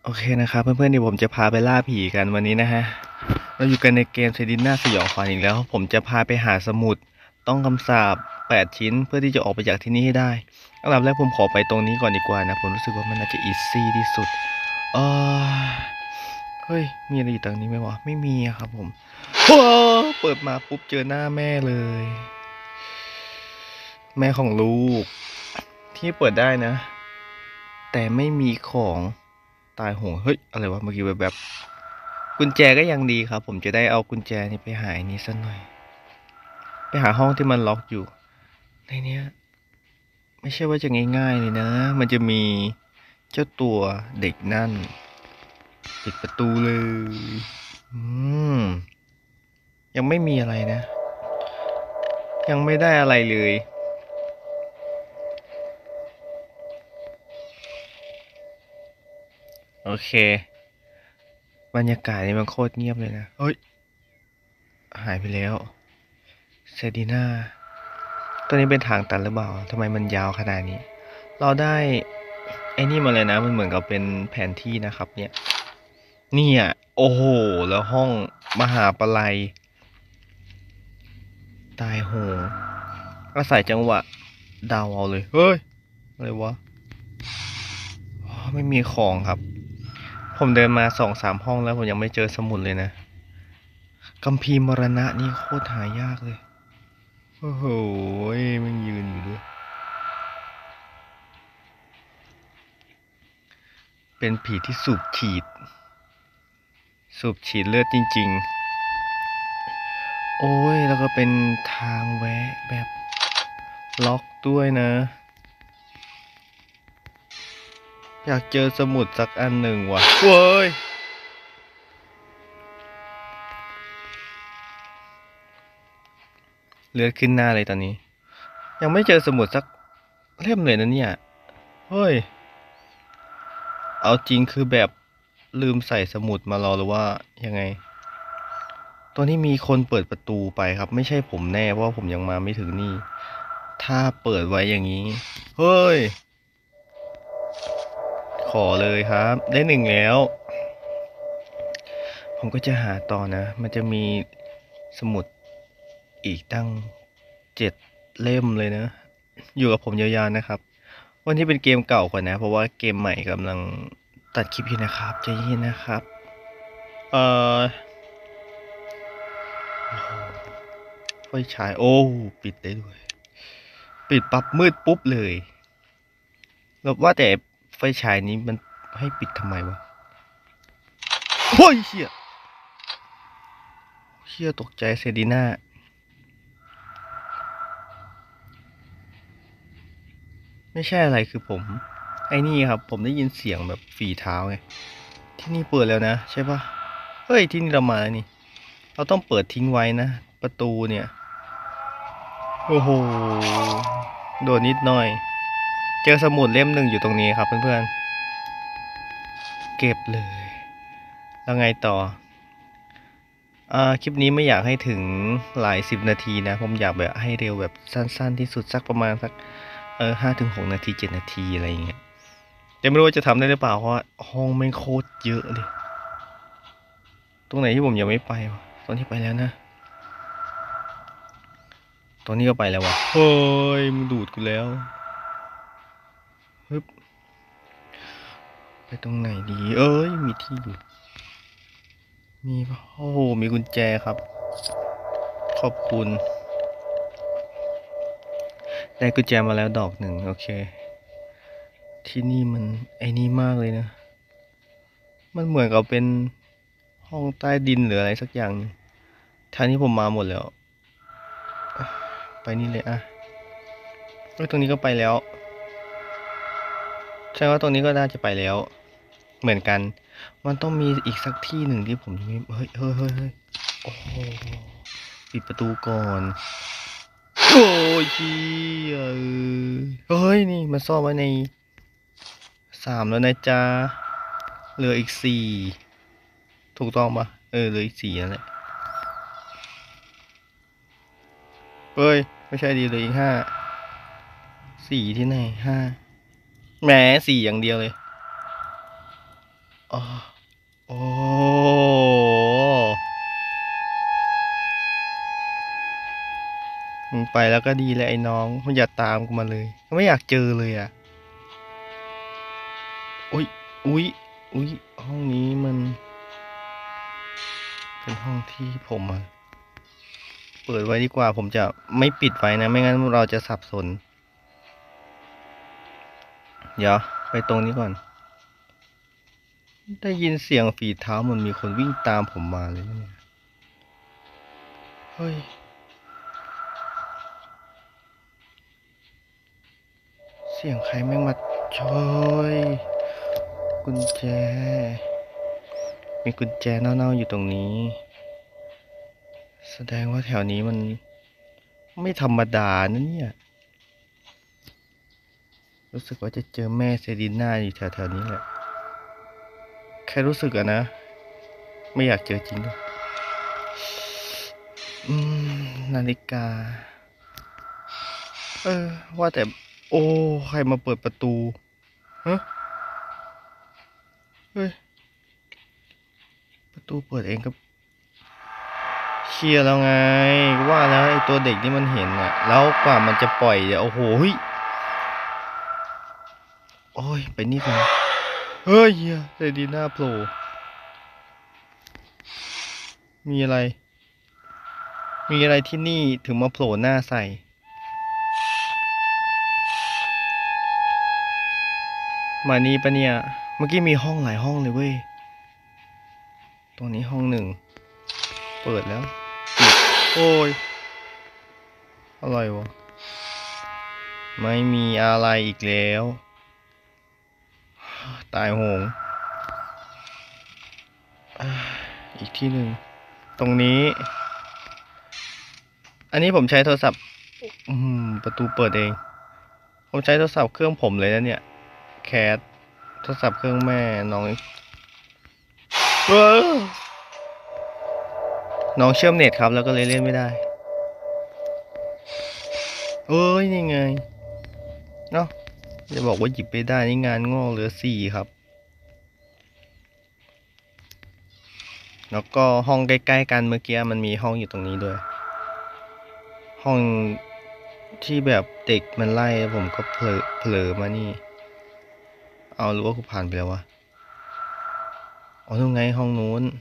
โอเคนะครับเพื่อนๆเดี๋ยวผมจะพาไปล่าผีกันวันนี้นะฮะเราอยู่กันในเกมเซดิน่าสยองขวัญอีกแล้วผมจะพาไปหาสมุดต้องคำสาป8ชิ้นเพื่อที่จะออกไปจากที่นี่ให้ได้อันดับแรกผมขอไปตรงนี้ก่อนดีกว่านะผมรู้สึกว่ามันน่าจะอีซี่ที่สุดเออเฮ้ยมีอะไรอยู่ตรงนี้ไหมวะไม่มีอะครับผมโอ้เปิดมาปุ๊บเจอหน้าแม่เลยแม่ของลูกที่เปิดได้นะแต่ไม่มีของตายโหงเฮ้ยอะไรวะเมื่อกี้แบบกุญแจก็ยังดีครับผมจะได้เอากุญแจนี้ไปหาอันนี้สักหน่อยไปหาห้องที่มันล็อกอยู่ในเนี้ยไม่ใช่ว่าจะง่ายๆเลยนะมันจะมีเจ้าตัวเด็กนั่นปิดประตูเลยอืมยังไม่มีอะไรนะยังไม่ได้อะไรเลยโอเคบรรยากาศนี่มันโคตรเงียบเลยนะเฮ้ยหายไปแล้วเซดีน่าตัวนี้เป็นทางตันหรือเปล่าทำไมมันยาวขนาดนี้เราได้ไอ้นี่มาเลยนะมันเหมือนกับเป็นแผนที่นะครับเนี่ยโอ้โหแล้วห้องมหาปลัยตายโหงอาศัยจังหวะเดาเอาเลยเฮ้ยอะไรวะอ๋อไม่มีของครับผมเดินมา2-3ห้องแล้วผมยังไม่เจอสมุดเลยนะคัมภีร์มรณะนี่โคตรหายากเลยโอ้โหมันยืนอยู่ด้วยเป็นผีที่สูบฉีดเลือดจริงๆโอ้ยแล้วก็เป็นทางแวะแบบล็อกด้วยนะอยากเจอสมุดสักอันหนึ่งว่ะเว้ยเลือดขึ้นหน้าเลยตอนนี้ยังไม่เจอสมุดสักเล่มเลยนะเนี่ยเฮ้ยเอาจริงคือแบบลืมใส่สมุดมารอหรือว่ายังไงตอนนี้มีคนเปิดประตูไปครับไม่ใช่ผมแน่เพราะว่าผมยังมาไม่ถึงนี่ถ้าเปิดไว้อย่างนี้เฮ้ยขอเลยครับได้1แล้วผมก็จะหาต่อนะมันจะมีสมุดอีกตั้ง7 เล่มเลยนะอยู่กับผมยาวๆนะครับวันนี้เป็นเกมเก่ากว่านะเพราะว่าเกมใหม่กำลังตัดคลิปอยู่นะครับใจเย็นนะครับเอ่อไฟฉายโอ้ปิดได้ด้วยปิดปั๊บมืดปุ๊บเลยแล้วว่าแต่ไฟฉายนี้มันให้ปิดทำไมวะโอ้ยเชี่ยตกใจเซดีน่าไม่ใช่อะไรคือผมไอ้นี่ครับผมได้ยินเสียงแบบฝีเท้าไงที่นี่เปิดแล้วนะใช่ปะเฮ้ยที่นี่เรามาแล้วนี่เราต้องเปิดทิ้งไว้นะประตูเนี่ยโอ้โหโดนนิดหน่อยเจอสมุดเล่มหนึ่งอยู่ตรงนี้ครับเพื่อนๆเก็บเลยแล้วไงต่อคลิปนี้ไม่อยากให้ถึงหลาย10 นาทีนะผมอยากแบบให้เร็วแบบสั้นๆที่สุดสักประมาณสัก5 ถึง 6 นาที7 นาทีอะไรอย่างเงี้ยแต่ไม่รู้ว่าจะทำได้หรือเปล่าเพราะห้องไม่โคตรเยอะเลยตรงไหนที่ผมยังไม่ไปวะตอนที่ไปแล้วนะตอนนี้ก็ไปแล้ววะเฮ้ยมันดูดกูแล้วฮึบไปตรงไหนดีเอ้ยมีที่อยู่มีปะโอ้โหมีกุญแจครับขอบคุณได้กุญแจมาแล้วดอกหนึ่งโอเคที่นี่มันไอ้นี่มากเลยนะมันเหมือนกับเป็นห้องใต้ดินหรืออะไรสักอย่างทางนี้ผมมาหมดแล้วไปนี่เลยอ่ะเฮ้ยตรงนี้ก็ไปแล้วใช่ว่าตรงนี้ก็น่าจะไปแล้วเหมือนกันมันต้องมีอีกสักที่หนึ่งที่ผมยังไม่เฮ้ยโอ้โหปิดประตูก่อนโอ้ยเชี่ยเฮ้ยนี่มันซ่อนไว้ใน3แล้วนะจ๊ะเหลืออีก4ถูกต้องปะเหลืออีก4นั่นแหละเฮ้ยไม่ใช่ดีเหลืออีก5 4ที่ไหน5แหม4อย่างเดียวเลยอ๋อโอ้มึงไปแล้วก็ดีแล้วไอ้น้องมันอย่าตามกูมาเลยก็ไม่อยากเจอเลยอ่ะอุ้ยอุ้ยอุ้ยห้องนี้มันเป็นห้องที่ผมอะเปิดไว้ดีกว่าผมจะไม่ปิดไว้นะไม่งั้นเราจะสับสนเดี๋ยวไปตรงนี้ก่อนได้ยินเสียงฝีเท้ามันมีคนวิ่งตามผมมาเลยนะเนี่ยเฮ้ยเสียงใครแม่งมาช่วยกุญแจมีกุญแจเน่าๆอยู่ตรงนี้แสดงว่าแถวนี้มันไม่ธรรมดานะเนี่ยรู้สึกว่าจะเจอแม่เซรีน่าอยู่แถวๆนี้แหละแค่รู้สึกอะนะไม่อยากเจอจริงด้วยนาฬิกาว่าแต่โอ้ใครมาเปิดประตูฮะเฮ้ยประตูเปิดเองก็เคลียร์แล้วไงว่าแล้วไอ้ตัวเด็กนี่มันเห็นอ่ะแล้วกว่ามันจะปล่อยเนี่ยโอ้โหเฮ้ยโอ้ยไปนี่ก่อนเฮ้ยเฮียเซรีน่าโผล่มีอะไรมีอะไรที่นี่ถึงมาโผล่หน้าใส่มานี่ปะเนี่ยเมื่อกี้มีห้องหลายห้องเลยเว้ยตรงนี้ห้องหนึ่งเปิดแล้วปิดโอ้ยอะไรวะไม่มีอะไรอีกแล้วตายโหงอีกที่หนึ่งตรงนี้อันนี้ผมใช้โทรศัพท์ประตูเปิดเองผมใช้โทรศัพท์เครื่องผมเลยนะเนี่ยแคสโทรศัพท์เครื่องแม่น้องเออน้องเชื่อมเน็ตครับแล้วก็เลยเล่นไม่ได้เอ้ยนี่ไงเนาะจะบอกว่าหยิบไปได้นี่งานงอกเหลือ4ครับแล้วก็ห้องใกล้ๆกันเมื่อกี้มันมีห้องอยู่ตรงนี้ด้วยห้องที่แบบเด็กมันไล่ผมก็เผลอมานี่เอาหรือว่ากูผ่านไปแล้ววะอ๋อตรงไงห้องนู้น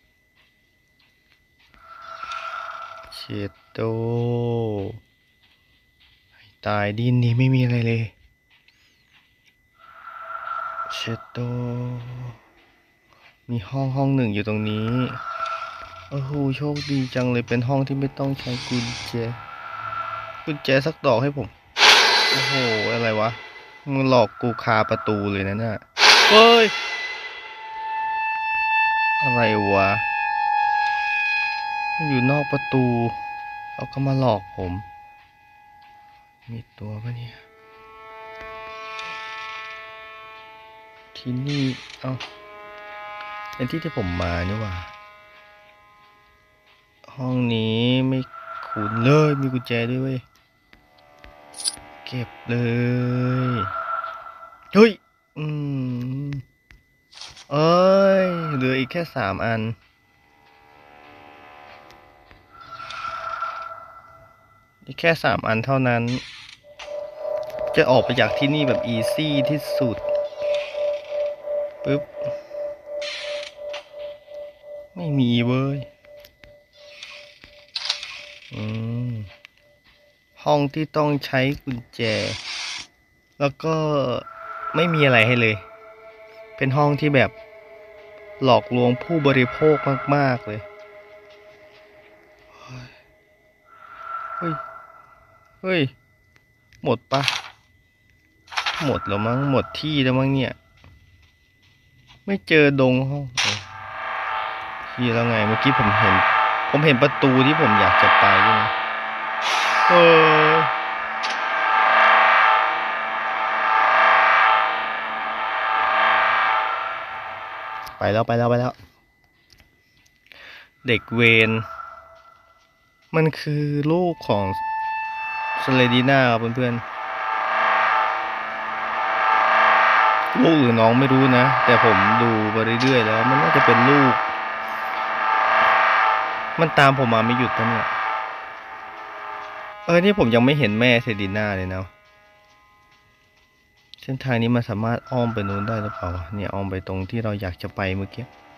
เชดโตตายดินนี่ไม่มีอะไรเลยเชดโตมีห้องหนึ่งอยู่ตรงนี้โอ้โหโชคดีจังเลยเป็นห้องที่ไม่ต้องใช้กุญแจสักดอกให้ผมโอ้โหอะไรวะมึงหลอกกูคาประตูเลยนะเนี่ยเฮ้ยอะไรวะอยู่นอกประตูเขาก็มาหลอกผมมีตัวปะเนี่ยที่นี่เอ้าเป็นที่ผมมานี่หว่าห้องนี้ไม่คุ้นเลยมีกุญแจด้วยเว้ยเก็บเลยเฮ้ยมเอ้ยเหลืออีกแค่3 อันอีกแค่3 อันเท่านั้นจะออกไปจากที่นี่แบบอีซี่ที่สุดปึ๊บไม่มีเว้ยอืมห้องที่ต้องใช้กุญแจแล้วก็ไม่มีอะไรให้เลยเป็นห้องที่แบบหลอกลวงผู้บริโภคมากๆเลยเฮ้ยเฮ้ยหมดปะหมดแล้วมั้งหมดที่แล้วมั้งเนี่ยไม่เจอดงห้องที่แล้วไงเมื่อกี้ผมเห็นประตูที่ผมอยากจะไปด้วยนะเออไปแล้วเด็กเวนมันคือลูกของสเลดีน่าครับเพื่อนๆลูกหรือน้องไม่รู้นะแต่ผมดูไปเรื่อยๆแล้วมันน่าจะเป็นลูกมันตามผมมาไม่หยุดนะเนี่ยนี่ผมยังไม่เห็นแม่เซรีน่าเลยนะเส้นทางนี้มันสามารถอ้อมไปนู้นได้หรือเปล่าวะเนี่ยอ้อมไปตรงที่เราอยากจะไปเมื่อกี้